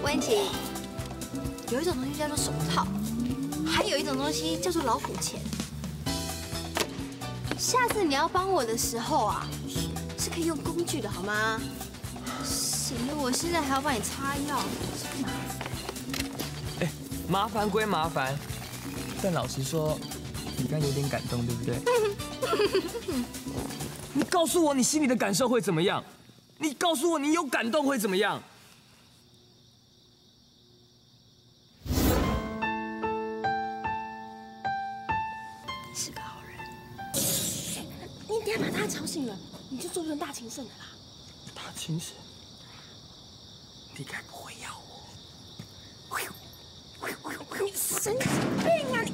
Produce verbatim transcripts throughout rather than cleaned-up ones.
文琪，有一种东西叫做手套，还有一种东西叫做老虎钳。下次你要帮我的时候啊，是可以用工具的好吗？显得我现在还要帮你擦药，是干嘛？ 哎，麻烦归麻烦，但老实说，你刚有点感动，对不对？你告诉我你心里的感受会怎么样？你告诉我你有感动会怎么样？ 是个好人。你等下把他吵醒了，你就做不成大情圣的啦。 大情圣，你该不会要我？ 你神经病啊你！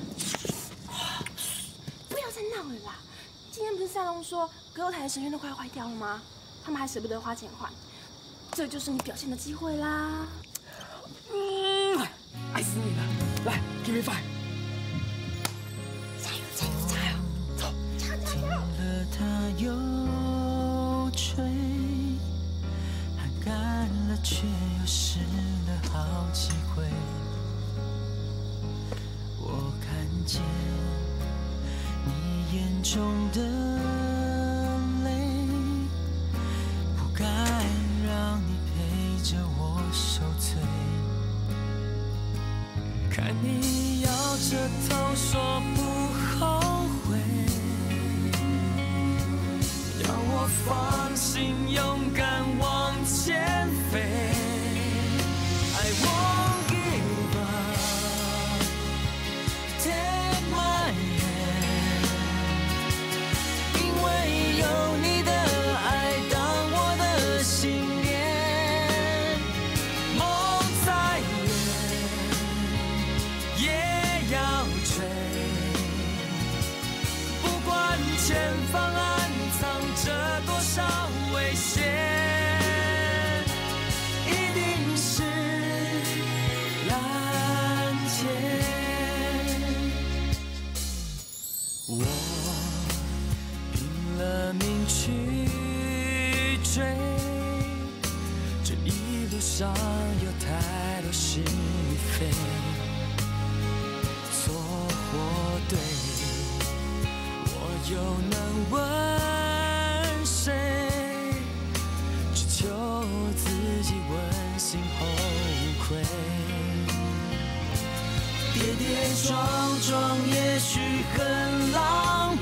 不要再闹了啦！今天不是赛龙说歌友台的神院都快坏掉了吗？他们还舍不得花钱换，这就是你表现的机会啦！ 嗯，爱死你了！来 ，give me five。 加油加油加油！走，加油加油！ 了它又吹，汗干了却又湿了好几回。我看见你眼中的泪，不该让你陪着我受罪。看你摇着头说不后悔，要我放心勇敢往前飞。I won't give up, take my hand， 因为有你的爱当我的信念，梦再远也要追，不管前方暗藏着多少危险，一定是蓝天。我拼了命去追，这一路上有太多是与非，错或对，我又能问谁？只求自己问心后悔。跌跌撞撞也许很狼狈，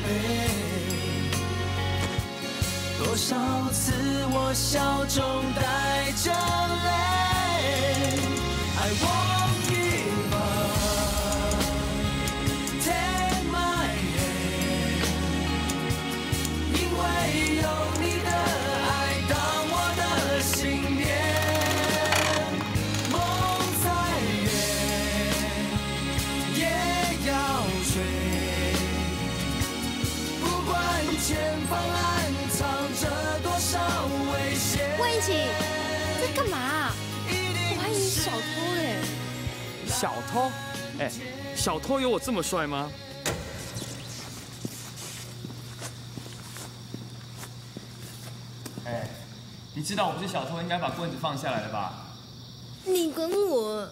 多少次我笑中带着泪。I won't give up, take my hand， 因为有你的爱当我的信念，梦再远也要追，不管前方暗藏着多少危险。 问一起，在干嘛？我还以为你是小偷嘞。 小偷？哎，小偷有我这么帅吗？哎，你知道我不是小偷，应该把棍子放下来了吧？ 你跟我。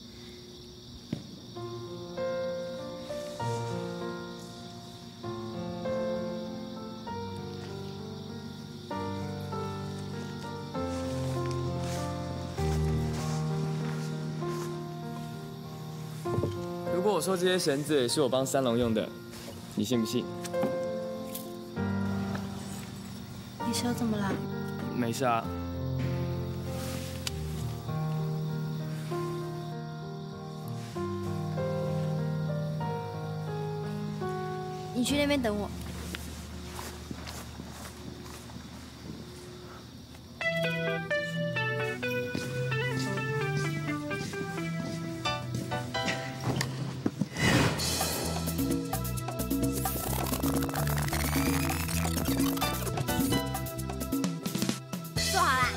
如果我说这些绳子也是我帮三龙用的，你信不信？ 你手怎么了？ 没事啊。 你去那边等我。坐好啦。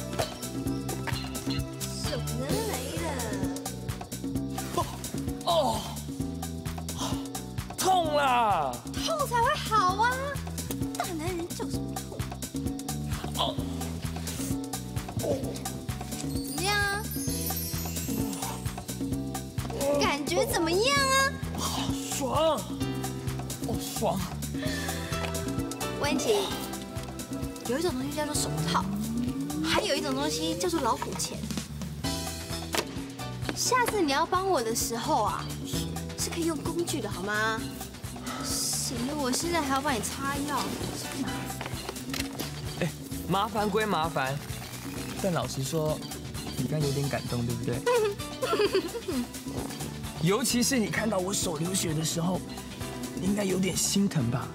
手能没了。 哦， 怎么样啊？感觉怎么样啊？ 好爽，好爽！ 温琪，有一种东西叫做手套，还有一种东西叫做老虎钳。下次你要帮我的时候啊，是可以用工具的好吗？显得我现在还要帮你擦药，是麻烦。 哎，麻烦归麻烦，但老实说，你刚有点感动，对不对？尤其是你看到我手流血的时候，你应该有点心疼吧？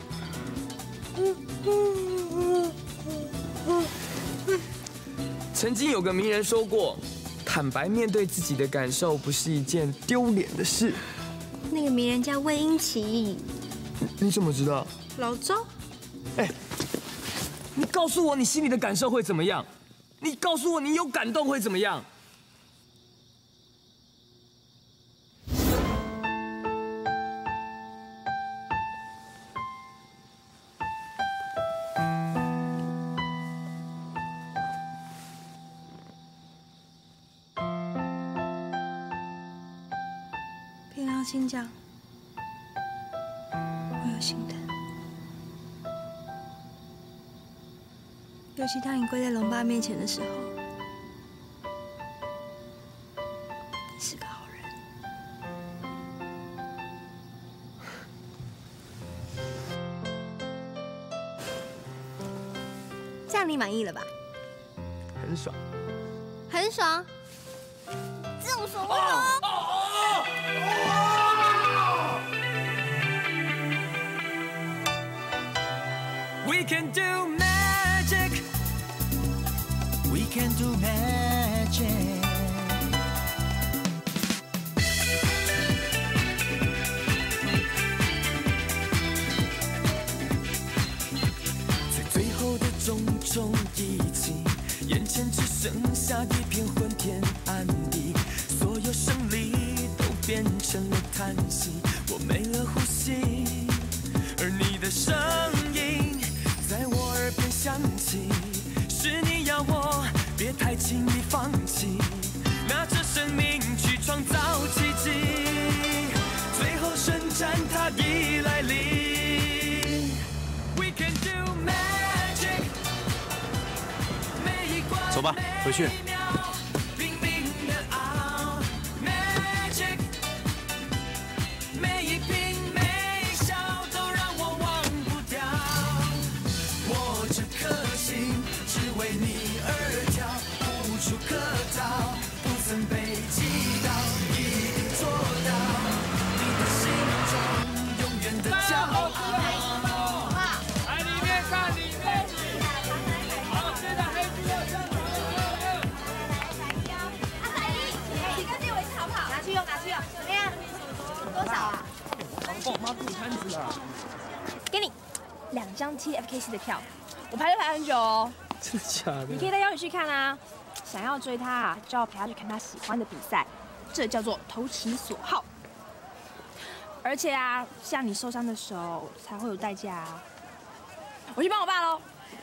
曾经有个名人说过，坦白面对自己的感受不是一件丢脸的事。 那个名人叫魏英奇。 你怎么知道？ 老周。 哎，你告诉我你心里的感受会怎么样？你告诉我你有感动会怎么样？ 凭良心讲，我有心疼。尤其当你跪在龙爸面前的时候，你是个好人。这样你满意了吧？ 很爽。 很爽。这种爽为什么？ We can do magic. We can do magic. 在最后的种种一击，眼前只剩下一片昏天暗地，所有胜利都变成了叹息，我没了呼吸，而你的声音。 在我耳边响起，是你要我别太轻易放弃，拿着生命去创造奇迹。最后圣战它已来临 ，We can do magic。每一关走吧，回去。 帮我妈顾摊子啦！ 给你两张 T F K C 的票，我排队排很久哦。 真的假的？ 你可以带小雨去看啊。想要追他啊，就要陪他去看他喜欢的比赛，这叫做投其所好。而且啊，像你受伤的时候才会有代价啊。我去帮我爸喽。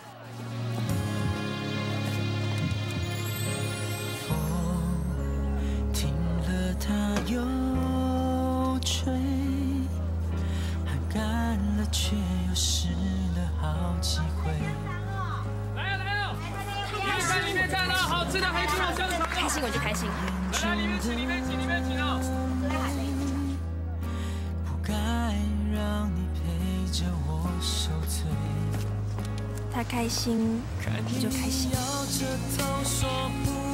它又吹，还干了，却又湿了好几回。 来啊来啊！里面里面看到好吃的黑猪肉香肠， 开心我就开心。 来里面请里面请里面请哦。 不该让你陪着我受罪。 他开心，你就开心。 摇着头说不。